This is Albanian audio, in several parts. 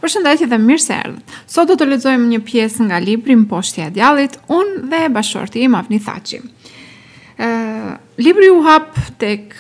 Përshëndetje dhe mirë se erdhët. Sot do të lexojmë një pjesë nga libri Mposhtja e djallit, unë dhe bashorti im Avni Thaçi. Libri u hap tek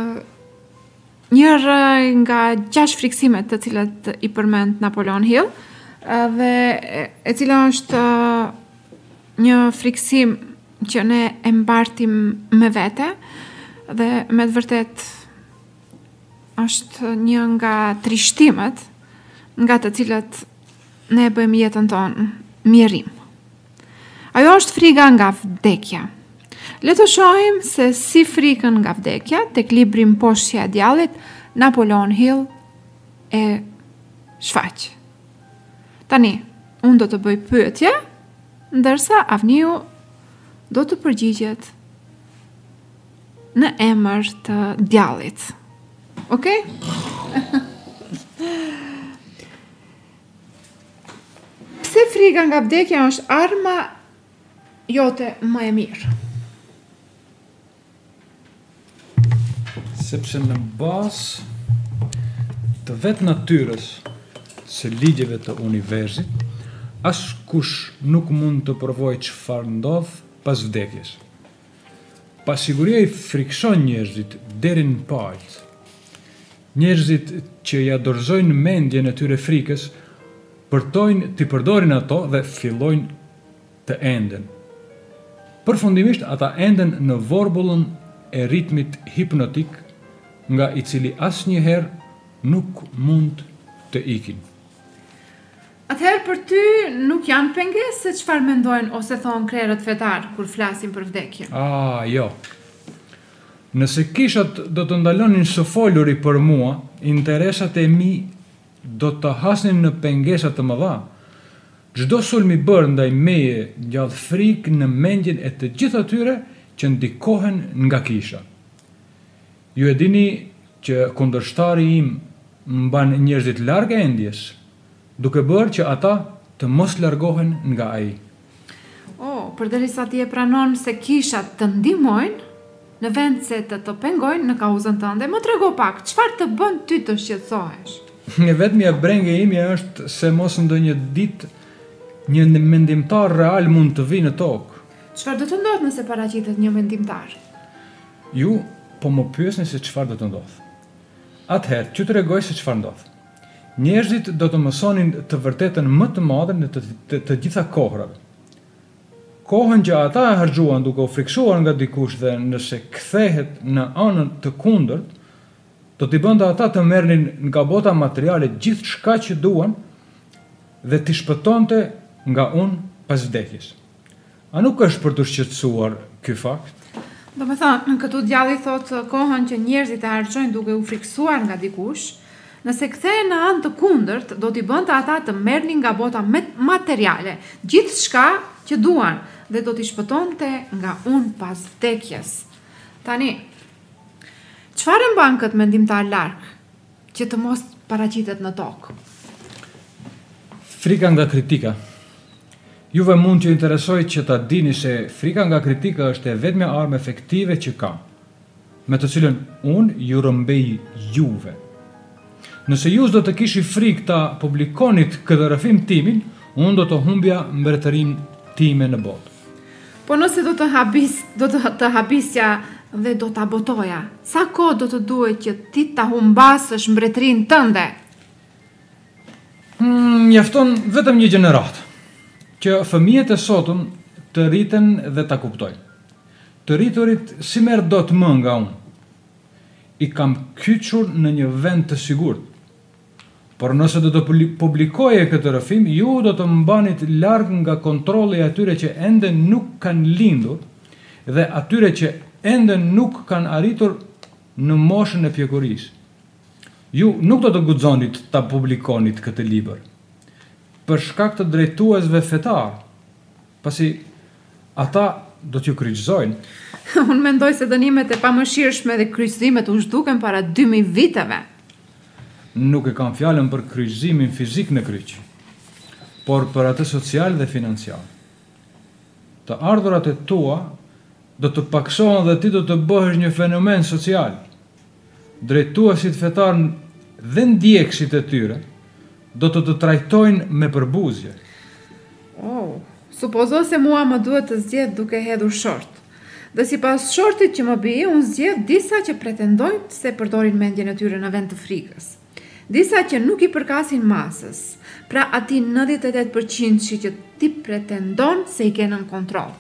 njërë nga 6 friksimet të cilat i përmend Napoleon Hill, dhe e cila është një friksim që ne e mbartim me vete, dhe me të vërtet është një nga trishtimet nga të cilat ne bëjmë jetën tonë mjerim. Ajo është frika nga vdekja. Le të shohim se si frikën nga vdekja tek libri Mposhtja e djallit Napoleon Hill e shfaq. Tani, unë do të bëj pyetje, ndërsa Avniu do të përgjigjet në emër të djallit. Okej? Pse frika nga vdekja është arma jote më e mirë? Sepse në bazë të vetë natyrës së ligjeve të universit, askush nuk mund të provojë çfarë ndodh pas vdekjes. Pasiguria i frikson njerëzit deri në palët. Njerëzit që ja dorëzojnë mendjen e tyre frikës, t'i përdorin ato dhe fillojnë të enden. Përfundimisht ata enden në vorbullën e ritmit hipnotik, nga i cili asnjëherë nuk mund të ikin. Atëherë për ty nuk janë pengesë se çfarë mendojnë ose thonë krerët fetar kur flasin për vdekjen? Jo. Nëse kishat do të ndalonin së foluri për mua, interesat e mi do të hasnin në pengesa të mëdha. Çdo sulm i bërë ndaj meje gjallë frikë në mendjen e të gjithë atyre që ndikohen nga kisha. Ju e dini që kundërshtari im mban njerëzit larg endjes, duke bërë që ata të mos largohen nga ai. Përderisa ti e pranon se kishat të ndihmojnë, në vend se të pengojnë në kauzën tënde, më trego pak, çfarë të bën ty të shqetësohesh? Një vetmja brengë imja është se mos ndonjë ditë një mendimtar real mund të vinë në tokë. Çfarë do të ndodhë nëse paraqitet një mendimtar? Ju po më pyesni se çfarë do të ndodhë. Atëherë, që të regoj se çfarë ndodhë. Njerëzit do të mësonin të vërtetën më të madhe në të gjitha kohrave. Kohën që ata e harxuan duke u friksuar nga dikush dhe nëse kthehet në anën të kundërt, do t'i bënte ata të merrnin nga bota materiale gjithçka që duan dhe t'i shpëtonte nga unë pas vdekjes. A nuk është për të shqetësuar ky fakt? Do me thënë, këtu djalli thotë kohën që njerëzit e harxojnë duke u friksuar nga dikush, nëse kthehen në anë të kundërt, do t'i bënte ata të merrnin nga bota materiale gjithçka që duan dhe do t'i shpëtonte nga unë pas vdekjes. Tani, çfarë mban këtë mendimtar larg që të mos paraqitet në tokë? Frika nga kritika. Juve mund që interesoj që ta dini se frika nga kritika është e vetmja armë efektive që kam, me të cilën unë ju rrëmbej juve. Nëse ju do të kishi frikë ta publikonit këtë rrëfim timin, unë do të humbja mbretërinë time në botë. Po nëse do të habisja dhe do të abotoja, sa kohë do të duhet që ti ta humbasësh mbretërinë tënde? Mjafton vetëm një gjeneratë, që fëmijët e sotëm të rriten dhe ta kuptojnë. Të rriturit si merr dot më nga unë. I kam kyçur në një vend të sigurt. Por nëse do të publikoje këtë rrëfim, ju do të mbanit larg nga kontrolli i atyre që ende nuk kanë lindur dhe atyre që ende nuk kanë arritur në moshën e pjekurisë. Ju nuk do të guxonit ta publikonit këtë libër, për shkak të drejtuesve fetar, pasi ata do t'ju kryqëzojnë. Unë mendoj se dënimet e pamëshirshme dhe kryqëzimet u zhduken para 2000 viteve. Nuk e kam fjalën për kryqëzimin fizik në kryq, por për atë social dhe financiar. Të ardhurat e tua do të paksohen dhe ti do të bëhesh një fenomen social. Drejtuesit fetar dhe ndjekësit e tyre do të trajtojnë me përbuzje. Supozo se mua më duhet të zgjedh duke hedhur short. Dhe sipas shortit që më bie, unë zgjedh disa që pretendojnë se përdorin mendjen e tyre në vend të frikës. Disa që nuk i përkasin masës, pra ati 98% që ti pretendon se i kenë në kontroll.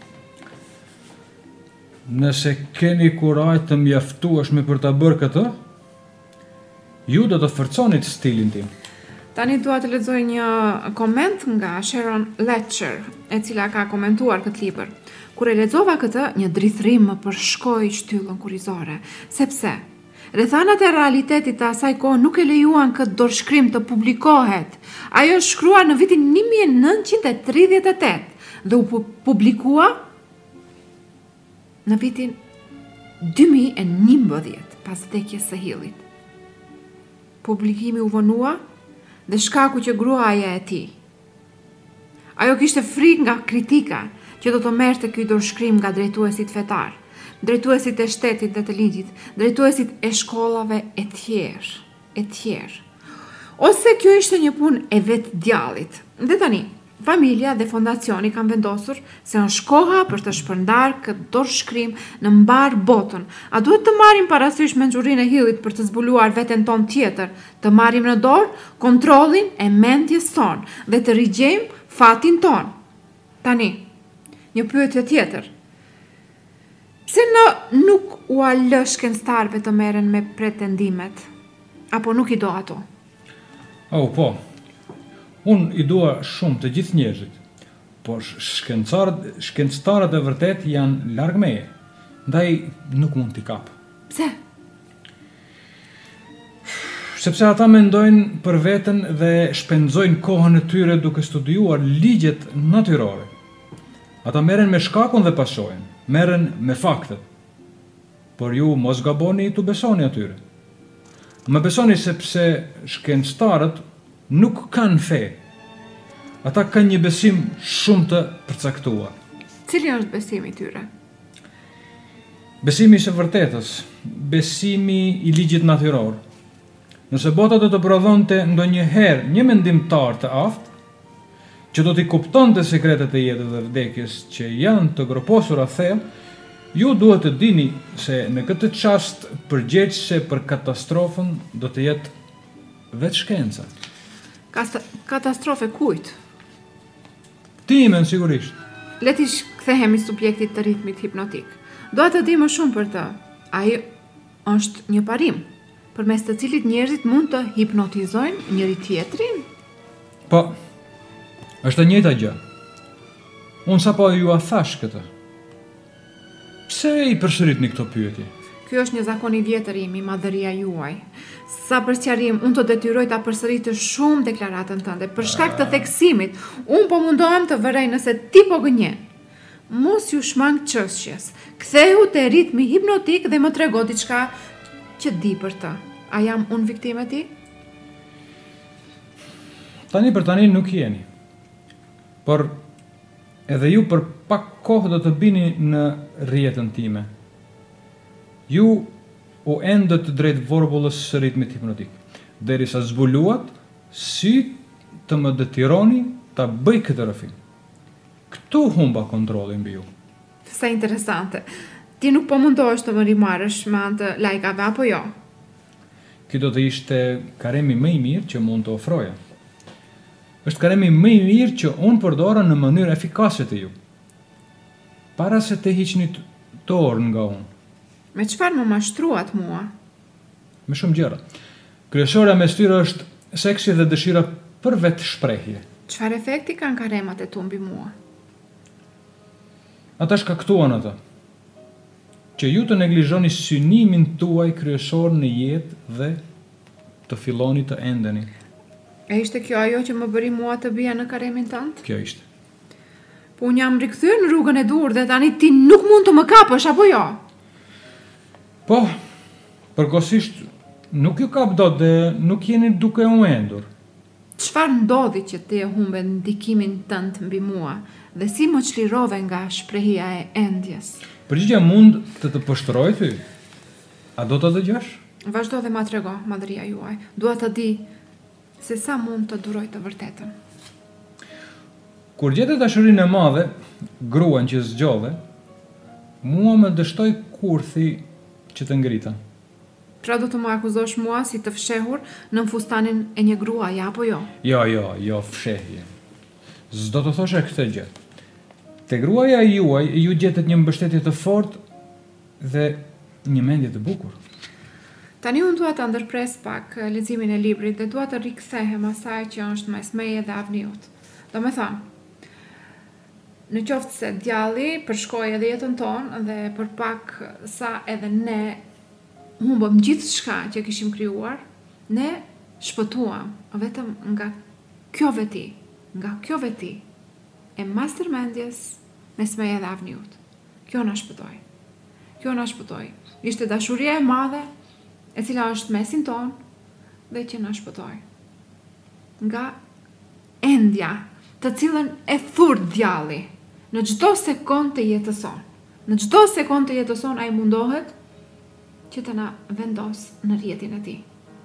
Nëse keni kuraj të mjaftueshme për ta bërë këtë, ju do të forconit stilin tim. Tani dua të lexoj një koment nga Sharon Letcher, e cila ka komentuar këtë libër. Kur e lexova këtë, një drithrim më përshkoi shtyllën kurrizore, sepse rrethanat e realitetit të asaj kohë nuk e lejuan këtë dorëshkrim të publikohet. Ajo është shkruar në vitin 1938 dhe u publikua në vitin 2011 pas vdekjes së Hillit. Publikimi u vonua dhe shkaku që gruaja e tij. Ajo kishte frikë nga kritika që do të merrte ky dorëshkrim nga drejtuesit fetar, drejtuesit e shtetit dhe të ligjit, drejtuesit e shkollave e tjerë. Ose kjo ishte një punë e vetë djallit. Dhe tani, familja dhe fondacioni kanë vendosur se është koha për të shpërndar këtë dorëshkrim në mbar botën. A duhet të marrim parasysh menxhurinë e Hillit për të zbuluar veten tonë tjetër, të marrim në dorë kontrollin e mendjes tonë dhe të rigjejmë fatin tonë? Tani, një pyetje tjetër. Pse nuk u lë shkencëtarëve të merren me pretendimet? Apo nuk i do ato? Po. Unë i dua shumë të gjithë njerëzit, por shkencëtarët e vërtet janë larg meje, ndaj nuk mund t'i kap. Pse? Sepse ata mendojnë për veten dhe shpenzojnë kohën e tyre duke studiuar ligjet natyrore. Ata merren me shkakun dhe pasojën, merren me faktet. Por ju mos gaboni t'u besoni atyre. Më besoni sepse shkencëtarët nuk kanë fe. Ata kanë një besim shumë të përcaktuar. Cili është besimi i tyre? Besimi i së vërtetës, besimi i ligjit natyror. Nëse bota do të prodhonte ndonjëherë një mendimtar të aftë, që do t'i kuptonte sekretet e jetës dhe vdekjes që janë të groposura thellë, ju duhet të dini se në këtë çast përgjegjëse për katastrofën do të jetë vetë shkenca. Katastrofe kujt? Timen, sigurisht. Le t'i kthehemi subjektit të ritmit hipnotik. Doa të di më shumë për të. Ai është një parim, përmes të cilit njerëzit mund të hipnotizojnë njëri tjetrin? Po, është e njëjta gjë. Unë sapo ju a thash këtë. Pse i përsëritni këto pyetje? Ky është një zakon i vjetër i madhëria juaj. Sa për sqarim, unë të detyroj ta përsëritë shumë deklaratën tënde. Për shkak të theksimit, unë po mundohem të vërej nëse ti po gënjen. Mos ju shmang çështjes. Kthehu te ritmi hipnotik dhe më trego diçka që di për të. A jam unë viktime ti? Tani për tani nuk jeni. Por edhe ju për pak kohë do të bini në rrjetën time. Ju u endët drejt vorbullës së ritmit hipnotik, derisa zbuluat si të më detyroni ta bëj këtë rrëfim. Këtu humba kontrollin mbi ju. Sa interesante. Ti nuk po mundohesh të më rimarrësh me anë të lajkave apo jo? Ky do të ishte karemi më i mirë që mund të ofroja. Është karemi më i mirë që unë përdora në mënyrë efikase të ju. Para se të hiqni dorë nga unë. Me çfarë më mashtruat mua? Me shumë gjëra. Kryesorja mes tyre është seksi dhe dëshira për vetë shprehje. Çfarë efekti kanë karemat e tu mbi mua? Ata shkaktuan atë. Që ju të neglizhoni synimin tuaj kryesor në jetë dhe të filloni të endeni. E ishte kjo ajo që më bëri mua të bija në karemin tënd? Kjo ishte. Po unë jam rikthyer në rrugën e dur dhe tani ti nuk mund të më kapësh apo jo? Po, përkohësisht nuk ju kap dot dhe nuk jeni duke u endur. Çfarë ndodhi që ti e humbe ndikimin tënd mbi mua dhe si më çlirove nga shprehja e endjes? Përgjigjja mund të pështëroj ty. A do të dëgjosh? Vazhdo dhe ma trego, madhëria juaj. Dua të di se sa mund të duroj të vërtetën. Kur gjetë dashurinë e madhe, gruan që zgjodhe, mua më dështoi kurthi që të ngrita. Pra do të më akuzosh mua si të fshehur në fustanin e një gruaje apo jo? Jo, fshehje. S'do të thoshe këtë gjë. Te gruaja juaj ju gjetet një mbështetje të fortë dhe një mendje të bukur. Tani unë dua të ndërpres pak leximin e librit dhe dua të rikthehem asaj që është mes meje dhe Avniut. Do me thënë, në qoftë se djalli përshkoi edhe jetën tonë dhe për pak sa edhe ne humbëm gjithçka që kishim krijuar, ne shpëtuam vetëm nga kjo veti e mastermendjes mes meje dhe Avniut. Kjo na shpëtoi. Ishte dashuria e madhe e cila është mesin ton dhe që na shpëtoi nga endja të cilën e thur djalli në çdo sekondë të jetës son. Në çdo sekondë të jetës son ai mundohet që të na vendos në rrjetin e tij.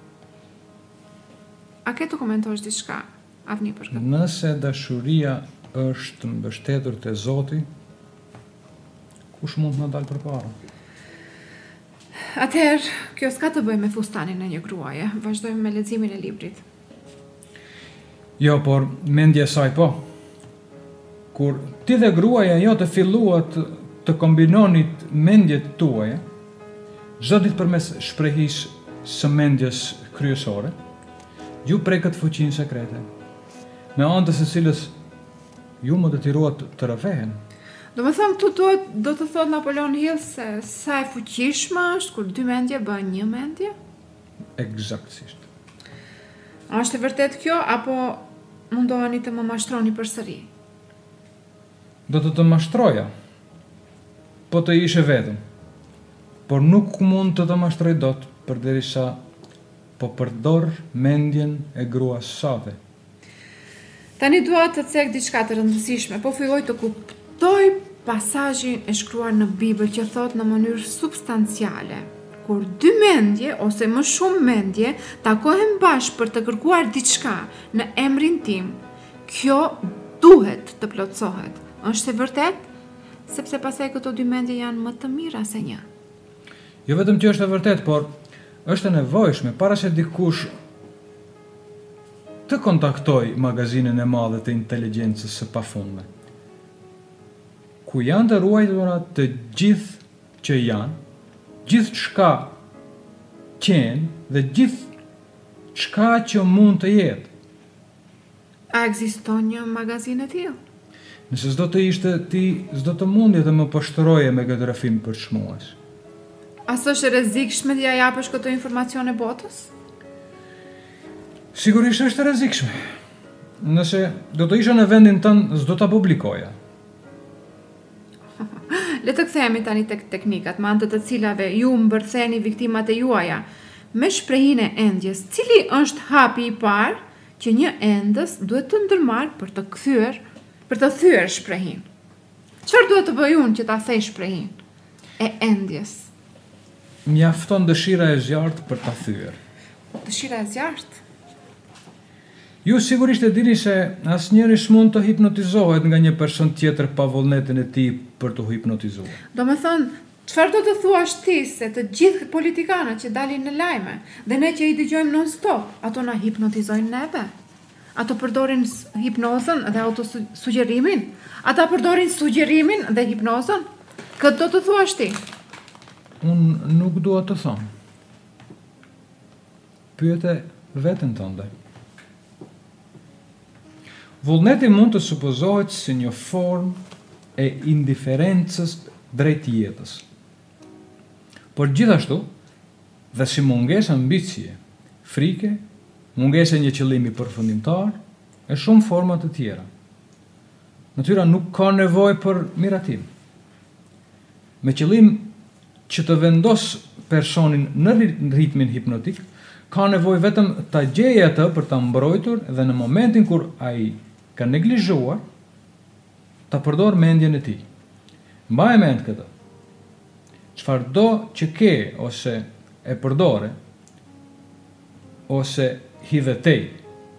A ke të komentosh diçka, Avni, për këtë? Nëse dashuria është mbështetur te Zoti, kush mund të na dalë përpara? Atëherë, kjo s'ka të bëjë me fustanin e një gruaje. Vazhdojmë me leximin e librit. Jo, por mendja e saj po. Kur ti dhe gruaja jote filluat të kombinonit mendjet tuaja, çdo ditë përmes shprehisë së mendjes kryesore, ju prekët fuqinë sekrete, me anë të së cilës ju më detyruat të rrëfehen. Do me thëmë, këtu do të thot Napoleon Hill se sa e fuqishme është kur dy mendje bën një mendje? Eksaktësisht. A është e vërtet kjo, apo mundoheni të më mashtroni përsëri? Do të mashtroja, po të ishe vetëm, por nuk mund të mashtroj dot, përderisa po përdor mendjen e gruas sate. Tani dua të cek diçka të rëndësishme, po filloj të kuptoj pasazhin e shkruar në Bibël që thot në mënyrë substanciale: kur dy mendje ose më shumë mendje takohen bashkë për të kërkuar diçka në emrin tim, kjo duhet të plotësohet. Është e vërtet? Sepse pastaj këto dy mendje janë më të mira se një. Jo vetëm që është e vërtet, por është e nevojshme para se dikush të kontaktoj magazinën e madhe të inteligjencës së pafundme, ku janë të ruajtura të gjithë që janë, gjithë çka qenë dhe gjithë çka që mund të jetë. A ekziston një magazinë e tillë? Nëse s'do të ishte, ti s'do të mundje të më poshtëroje me këtë rrëfim përçmues. A s'është e rrezikshme t'ia japësh këto informacione botës? Sigurisht është e rrezikshme. Nëse do të isha në vendin tënd, s'do ta publikoja. Le të kthehemi tani tek teknikat, me anë të cilave ju mbërtheni viktimat e juaja me shprehinë e endjes. Cili është hapi i parë që një endës duhet të ndërmarrë për të thyer shprehin? Çfarë duhet të bëj unë që ta thej shprehin e endjes? Mjafton dëshira e zjarrt për ta thyer. Dëshira e zjarrt? Ju sigurisht e dini se asnjëri s'mund të hipnotizohet nga një person tjetër pa vullnetin e tij për të hipnotizuar. Do me thënë, çfarë do të thuash ti se të gjithë politikanët që dalin në lajme dhe ne që i dëgjojmë non-stop, ato na hipnotizojnë neve? Ato përdorin hipnozën dhe autosugjerimin? Ata përdorin sugjerimin dhe hipnozën? Këtë do të thuash ti? Unë nuk dua të them. Pyete veten tënde. Vullneti mund të supozohet si një formë e indiferencës drejt jetës. Por gjithashtu, dhe si mungesë ambicie, frike, mungesë e një qëllimi përfundimtar, e shumë forma të tjera. Natyra nuk ka nevojë për miratim. Me qëllim që të vendos personin në ritmin hipnotik, ka nevojë vetëm ta gjejë atë për ta mbrojtur dhe në momentin kur ai ka neglizhuar, ta përdor mendjen e tij. Mbaj mend këtë. Çfarëdo që ke ose e përdore ose hidhetej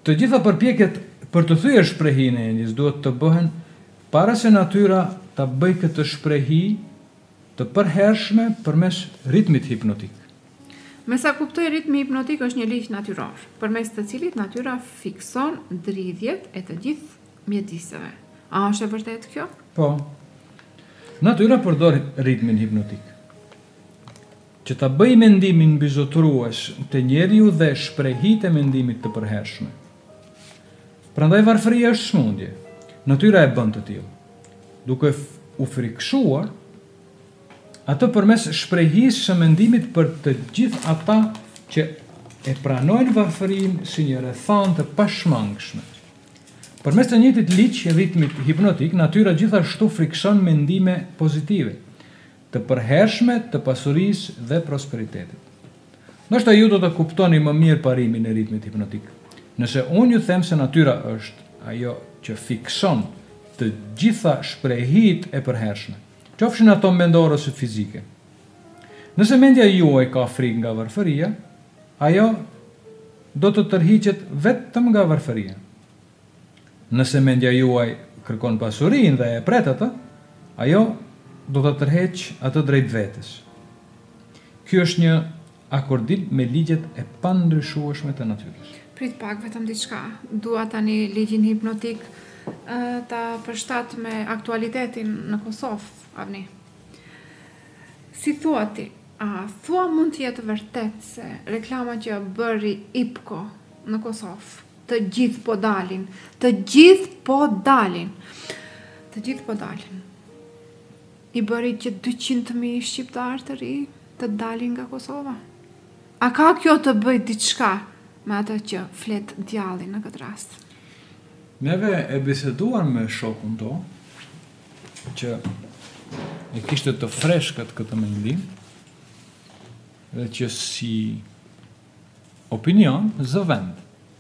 Të gjitha përpjekjet për të thyer shprehinë e endjes duhet të bëhen para se natyra ta bëjë këtë shprehi të përhershme përmes ritmit hipnotik. Me sa kuptoj, ritmi hipnotik është një ligj natyror, përmes të cilit natyra fikson dridhjet e të gjithë mjediseve. A është e vërtet kjo? Po. Natyra përdor ritmin hipnotik që ta bëjë mendimin mbizotërues të njeriu dhe shprehitë e mendimit të përhershme. Prandaj varfëria është smundje. Natyra e bën të tillë, duke u friksuar atë përmes shprehisë së mendimit për të gjithë ata që e pranojnë varfërinë si një rrethanë të pashmangshme. Përmes të njëjtit ligj ritmit hipnotik, natyra gjithashtu frikson mendime pozitive, të përhershme të pasurisë dhe prosperitetit. Ndoshta ju do të kuptoni më mirë parimin e ritmit hipnotik. Nëse unë ju them se natyra është ajo që fikson të gjitha shprehitë e përhershme, qofshin ato mendore ose fizike. Nëse mendja juaj ka frikë nga varfëria, ajo do të tërhiqet vetëm nga varfëria. Nëse mendja juaj kërkon pasurinë dhe e pret atë, ajo do të tërheq atë drejt vetes. Ky është një akordim me ligjet e pandryshueshme të natyrës. Prit pak vetëm diçka. Dua tani ligjin hipnotik ta përshtat me aktualitetin në Kosovë, Avni. Si thua ti, a thua mund të jetë vërtet se reklama që bëri IPCO në Kosovë, të gjithë po dalin, i bëri që 200.000 shqiptarë të ri të dalin nga Kosova? A ka kjo të bëj diçka me atë që flet djalli në këtë rast? Neve e biseduar me shokun to, që e kishte të freskët këtë mendim, dhe që si opinion zëvend.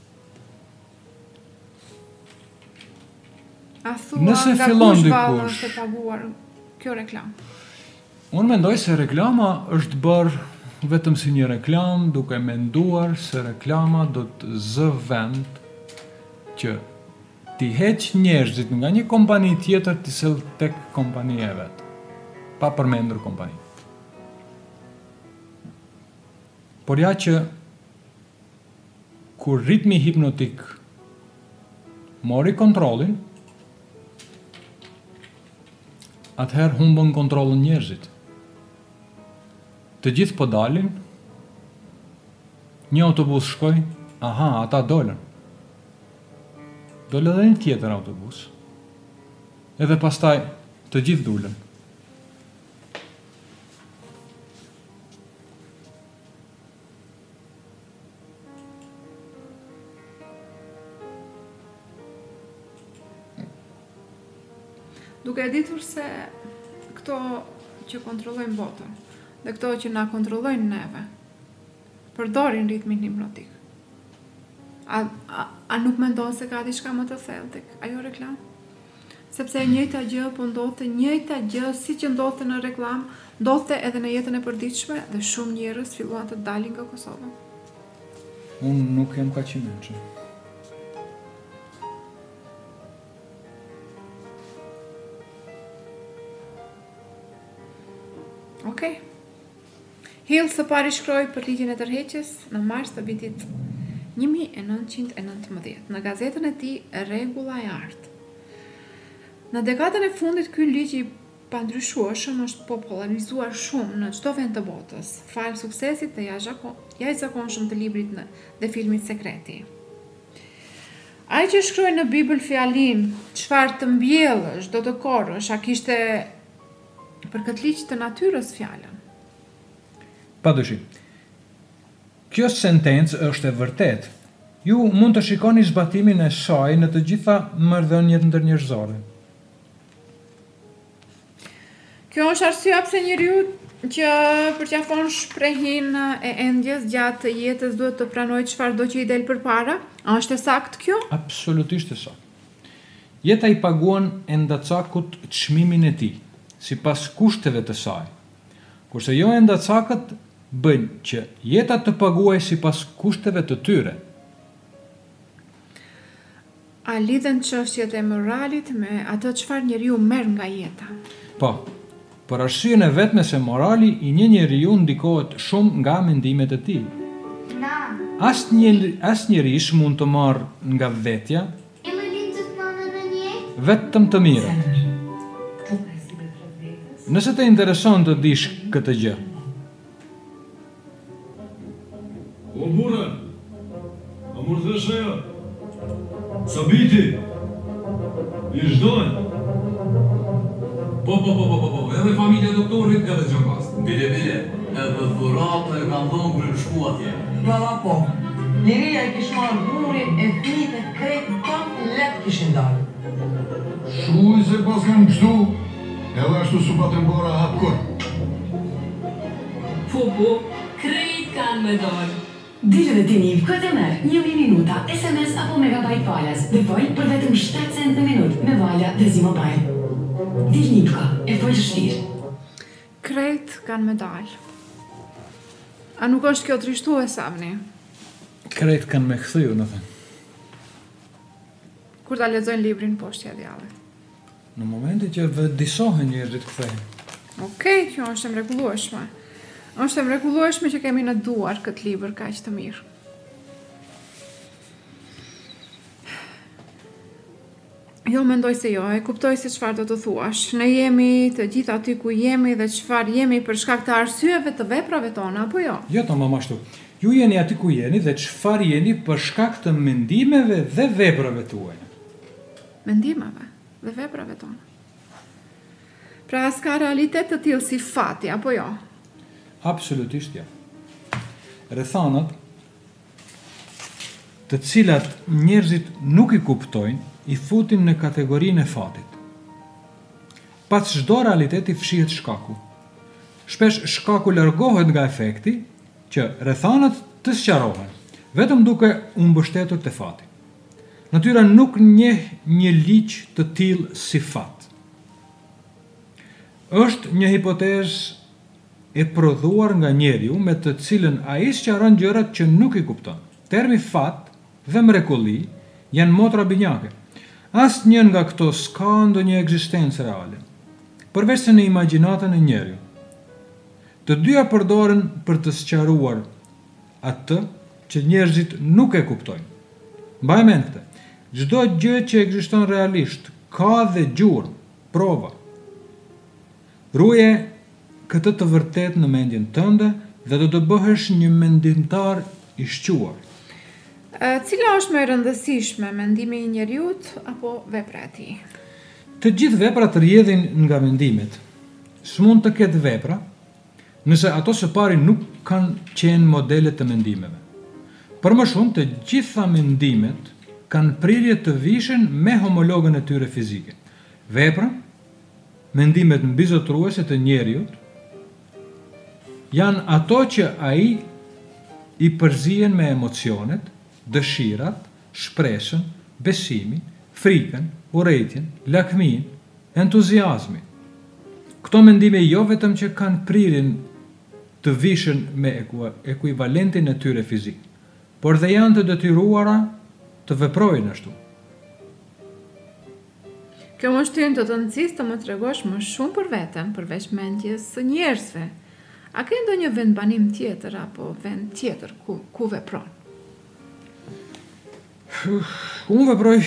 A thua nga kush vallë është e paguar kjo reklam? Unë mendoj se reklama është bërë vetëm si një reklam, duke menduar se reklama do të zë vend që ti heq njerëzit nga një kompani tjetër të sel tek kompania e vetë, pa përmendur kompani. Por ja që kur ritmi hipnotik mori kontrolin, atëherë humbën kontrolin njerëzit. Të gjithë po dalin, një autobus shkoj, aha, ata dolën. Dole dhe një tjetër autobus. Edhe pastaj të gjithë dulën. Duke e ditur se këto që kontrollojnë botën dhe këto që na kontrollojnë neve, përdorin ritmin hipnotik. A nuk mendon se ka diçka më të thellë tek ajo reklam? Sepse e njëjta gjë po ndodhte, njëjta gjë siç ndodhte në reklam, ndodhte edhe në jetën e përditshme dhe shumë njerëz filluan të dalin nga Kosova. Unë nuk jam kaq i mençur. Okej. Hill së pari shkroi për ligjin e tërheqjes në mars të vitit 1919 në gazetën e tij Rregulla e Artë. Në dekadën e fundit ky ligj i pandryshueshëm është popularizuar shumë në çdo vend të botës, fal suksesit të jashtëzakonshëm të librit dhe filmit Sekreti. Ai që shkroi në Bibël fjalin çfarë të mbjellësh do të korrësh, a kishte për këtë ligj të natyrës fjalën? Padyshim. Kjo sentencë është e vërtet. Ju mund të shikoni zbatimin e saj në të gjitha marrëdhëniet ndërnjerëzore. Kjo është arsyeja pse njeriu që përqafon shprehinë e endjes gjatë jetës duhet të pranojë çfarëdo që i del përpara? A është e saktë kjo? Absolutisht e saktë. Jeta i paguan endacakut çmimin e tij, sipas kushteve të saj. Kurse jo endacakët bëjnë që jeta të paguajë sipas kushteve të tyre. A lidhen çështjet e moralit me ato çfarë njeriu merr nga jeta? Po, për arsyeën e vetme se morali i një njeriu ndikohet shumë nga mendimet e tij. Asnjëri s'mund të marrë nga vetja vetëm të mira. Nëse të intereson të dish këtë gjë. O burë, a mund të thësh ajo? Sabiti, i shdojnë? Po, edhe familja doktorit edhe gjëmbas. Bile, edhe dhuratë e kanë dhënë për shku atje. Brava po, liria i kishë marrë burin e fëmijët e krejtë kanë letë kishin dalë. Shuj se pas kanë kështu, edhe ashtu su patën bora hapë kur. Po, krejt kanë me dalë. Dile dhe ti një këtë e merë 1 minuta, SMS apo megabajt falas dhe foj për vetëm 7 cent në minut me vala dhe Z-Mobile. Dile një përka, e foj të shtirë. Krejt kanë me dalë. A nuk është kjo trishtuese, Avni? Krejt kanë me kthyu, në thënë. Kur ta lexojnë librin Poshtja e Djallit. Në momentin që vëdisohen njerëzit kthehen. Okej, kjo është e mrekullueshme. Është e mrekullueshme që kemi në duar këtë libër kaq të mirë. Jo, mendoj se jo, e kuptoj se çfarë do të thuash. Ne jemi të gjithë aty ku jemi dhe çfarë jemi për shkak të arsyeve të veprave tona, apo jo? Jo, tamam ashtu. Ju jeni aty ku jeni dhe çfarë jeni për shkak të mendimeve dhe veprave tuaja. Mendimeve dhe veprave tona. Pra s'ka realitet të tillë si fati, apo jo? Absolutisht jo. Rrethanat të cilat njerëzit nuk i kuptojnë, i futin në kategorinë e fatit. Pas çdo realiteti fshihet shkaku. Shpesh shkaku largohet nga efekti që rrethanat të sqarohen, vetëm duke u mbështetur te fati. Natyra nuk njeh një ligj të tillë si fat. Është një hipotezë e prodhuar nga njeriu me të cilën ai sqaron gjërat që nuk i kupton. Termi fat dhe mrekulli janë motra binjake. Asnjë nga këto s'ka ndonjë ekzistencë reale, përveç se në imagjinatën e njeriu. Të dyja përdoren për të sqaruar atë që njerëzit nuk e kuptojnë. Mbaj mend këtë. Çdo gjë që ekziston realisht ka dhe gjurmë, prova. Ruaje këtë të vërtet në mendjen tënde dhe do të bëhesh një mendimtar i shquar. Cila është më e rëndësishme, mendimi i njeriut apo vepra e tij? Të gjithë veprat rrjedhin nga mendimet. S'mund të ketë vepra nëse ato së pari nuk kanë qenë modele të mendimeve. Për më shumë, të gjitha mendimet kanë prirje të vishën me homologën e tyre fizike. Vepra, mendimet mbizotruese të njeriut, janë ato që ai i përzihen me emocionet, dëshirat, shpresën, besimin, frikën, urrëtitjen, lakmin, entuziazmin. Këto mendime jo vetëm që kanë prirjen të vishën me ekuivalentin e tyre fizik, por dhe janë të detyruara të veprojnë ashtu. Kjo më shtyn të nxisë të më tregosh më shumë për veten, përveç mendjes së njerëzve. A ke ndonjë vendbanim tjetër apo vend tjetër ku vepron? Unë veproj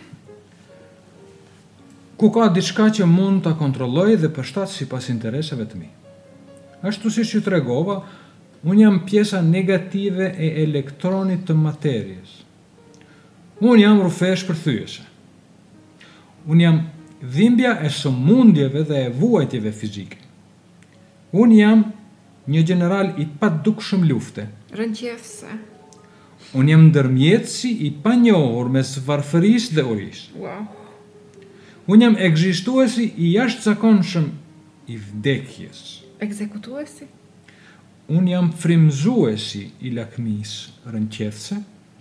ku ka diçka që mund ta kontrolloj dhe përshtat sipas interesave të mi. Ashtu siç ju tregova, unë jam pjesa negative e elektronit të materjes. Unë jam rrufesh përthyese. Unë jam dhimbja e sëmundjeve dhe e vuajtjeve fizike. Unë jam një general i padukshëm lufte. Rënqefse. Unë jam ndërmjetësi i panjohur mes varfërisë dhe urisë. Wow. Unë jam ekzistuesi i jashtëzakonshëm i vdekjes. Ekzekutuesi? Unë jam frymëzuesi i lakmisë rënqethse.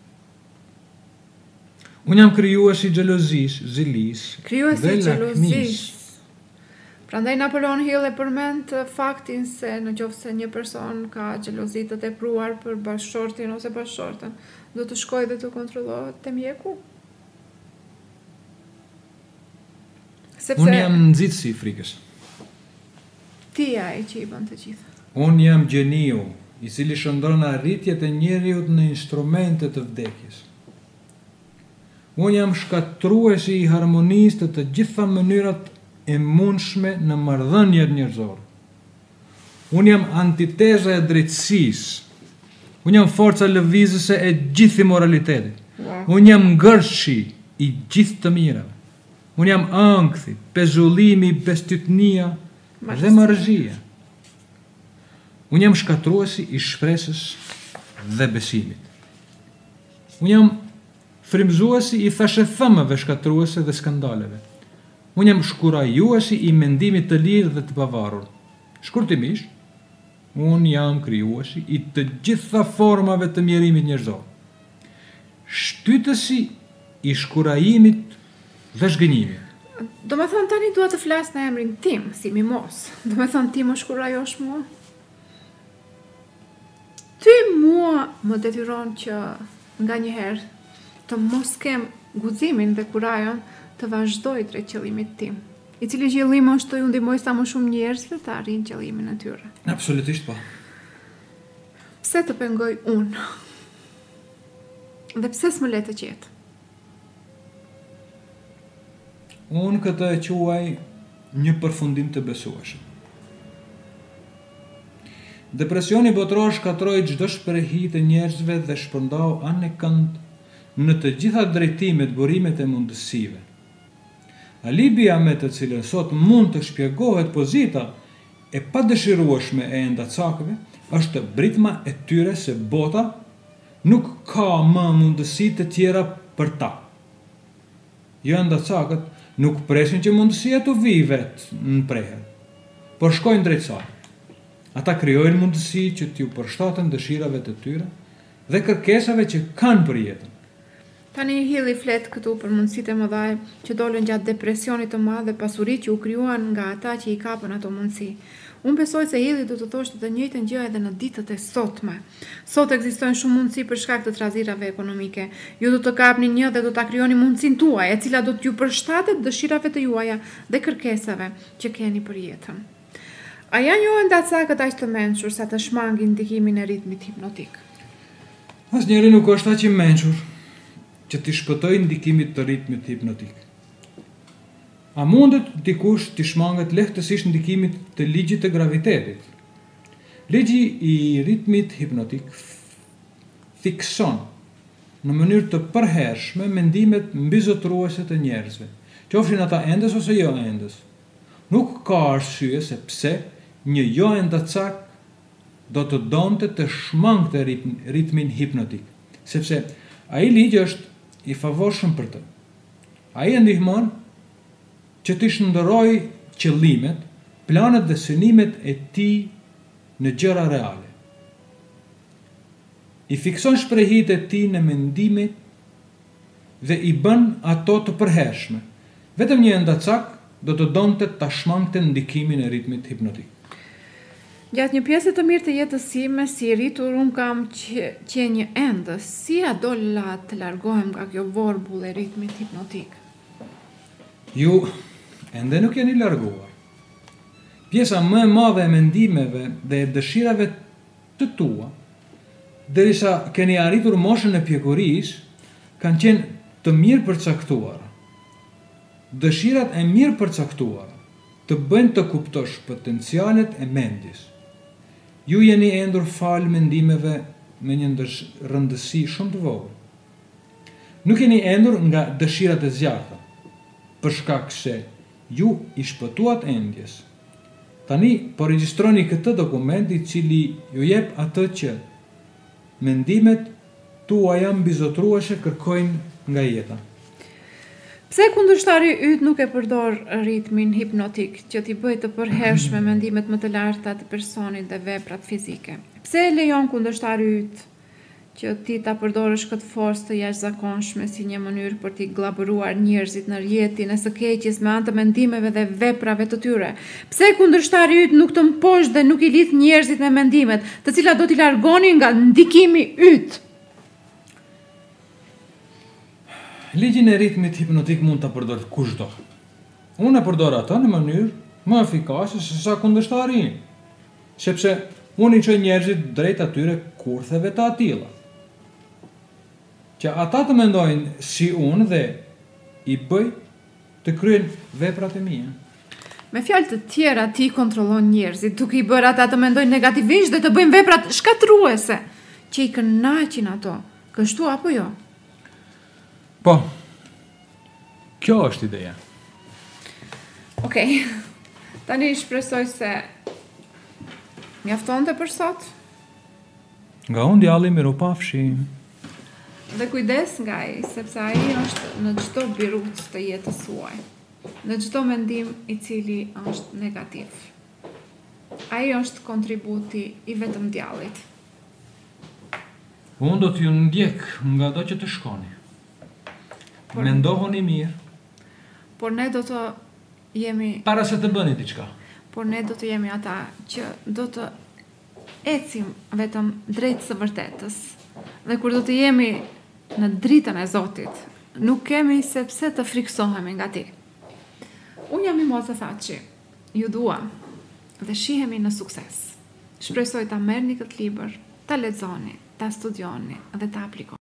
Unë jam krijuesi i xhelozisë, zilisë Krijuesi i xhelozisë. Prandaj Napoleon Hill e përmend faktin se në qoftë se një person ka xhelozi të tepruar për bashkëshortin ose bashkëshortën, do të shkojë dhe të kontrollohet te mjeku. Unë jam nxitësi i frikës. ti ai që i bën të gjitha. Unë jam gjeniu, i cili shëndron arritjet e njeriut në instrumente të vdekjes. Unë jam shkatruesi i harmonisë të gjitha mënyrat e mundshme në marrëdhëniet njerëzore. Unë jam antiteza e drejtësisë. Unë jam forca lëvizëse e gjithë moralitetit. Unë jam ngërshi i gjithë të mirave. Unë jam ankthi, pezullimi, bestytnia dhe marrëzia. Unë jam shkatruesi i shpresës dhe besimit. Unë jam frymëzuesi i thashëthëmeve shkatruese dhe skandaleve. Unë jam shkurajuesi i mendimit të lirë dhe të pavarur. Shkurtimisht, unë jam krijuesi i të gjitha formave të mjerimit njerëzor. Shtytësi i shkurajimit dhe zhgënjimit. Do me thonë tani dua të flas në emrin tim, si mimos. Do me thonë ti më shkurajosh mua? Ty mua më detyron që nga njëherë të mos kem guximin dhe kurajon të vazhdoj drejt qëllimit tim, i cili qëllimi është të ju ndihmoj sa më shumë njerëzve të arrijnë qëllimin e tyre. Absolutisht po. Pse të pengoj unë? Dhe pse s'më le të qetë? Unë këtë e quaj një përfundim të besueshëm. Depresioni botror shkatroi çdo shprehi të njerëzve dhe shpërndau anë e kënd në të gjitha drejtimet, burimet e mundësive. Alibia me të cilën sot mund të shpjegohet pozita e padëshirueshme e endacakëve është britma e tyre se bota nuk ka më mundësi të tjera për ta. Jo, endacakët nuk presin që mundësia të vijë vetë në preher, por shkojnë drejt saj. Ata krijojnë mundësi që t'ju përshtaten dëshirave të tyre dhe kërkesave që kanë për jetën. Tani Hilli flet këtu për mundësitë e mëdha që dolën gjatë depresionit të madh dhe pasuritë që u krijuan nga ata që i kapën ato mundësi. Unë besoj se Hilli do të thoshte të njëjtën gjë edhe në ditët e sotme. Sot ekzistojnë shumë mundësi për shkak të trazirave ekonomike. Ju do të kapni një dhe do ta krijoni mundësinë tuaj, e cila do t'ju përshtatet dëshirave të juaja dhe kërkesave që keni për jetën. A janë jo endacakët aq të mençur sa të shmangin ndikimin e ritmit hipnotik? Asnjëri nuk është aq i mençur që t'i shpëtoj ndikimit të ritmit hipnotik. A mundet dikush t'i shmanget lehtësisht ndikimit të ligjit të gravitetit? Ligji i ritmit hipnotik fikson në mënyrë të përhershme mendimet mbizotruese të njerëzve, qofshin ata endës ose jo endës. Nuk ka arsye se pse një jo endacak do të donte të shmangte ritmin hipnotik, sepse ai ligj është i favorshëm për të. Ai e ndihmon që t'i shndërrojë qëllimet, planet dhe synimet e tij në gjëra reale. I fikson shprehitë e tij në mendimit dhe i bën ato të përhershme. Vetëm një endacak do të donte ta shmangte ndikimin e ritmit hipnotik. Gjatë një pjesë të mirë të jetës sime, si i rritur, unë kam qenë një endës, si a dolla të largohem nga kjo vorbull e ritmit hipnotik? Ju ende nuk jeni larguar. Pjesa më e madhe e mendimeve dhe e dëshirave të tua, derisa keni arritur moshën e pjekurisë, kanë qenë të mirë përcaktuara. Dëshirat e mirë përcaktuara të bëjnë të kuptosh potencialet e mendjes. Ju jeni endur fal mendimeve me një rëndësi shumë të vogël. Nuk jeni endur nga dëshirat e zjarta, për shkak se ju i shpëtuat endjes. Tani po regjistroni këtë dokument i cili ju jep atë që mendimet tuaja mbizotruese kërkojnë nga jeta. Pse kundërshtari yt nuk e përdor ritmin hipnotik që t'i bëjë të përhershme mendimet më të larta të personit dhe veprat fizike? Pse e lejon kundërshtari yt që ti ta përdorësh këtë forcë të jashtëzakonshme si një mënyrë për t'i gllabëruar njerëzit në rrjetin e së keqjes me anë të mendimeve dhe veprave të tyre? Pse kundërshtari yt nuk të mposh dhe nuk i lidh njerëzit me mendimet, të cilat do t'i largonin nga ndikimi yt? Ligjin e ritmit hipnotik mund ta përdor kushdo. Unë e përdor atë në mënyrë më efikase se sa kundërshtari im, sepse unë i çoj njerëzit drejt atyre kurtheve të atilla, që ata të mendojnë si unë dhe i bëj të kryen veprat e mia. Me fjalë të tjera, ti kontrollon njerëzit, duke i bërë ata të mendojnë negativisht dhe të bëjnë veprat shkatruese, që i kënaqin ato. Kështu apo jo? Po, kjo është ideja. Okej, tani shpresoj se mjaftonte për sot. Nga unë djalli mirupafshim. Dhe kujdes nga ai, sepse ai është në çdo birut të jetës suaj, në çdo mendim i cili është negativ. Ai është kontributi i vetëm djallit. Unë do t'ju ndjek nga do që të shkoni. Mendohoni mirë. Por ne do të jemi Para se të bëni diçka. Por ne do të jemi ata që do të ecim vetëm drejt së vërtetës. Dhe kur do të jemi në dritën e Zotit, nuk kemi sepse të friksohemi nga ti. Unë jam Mimoza Thaçi, ju dua dhe shihemi në sukses. Shpresoj ta merrni këtë libër, ta lexoni, ta studioni dhe ta aplikoni.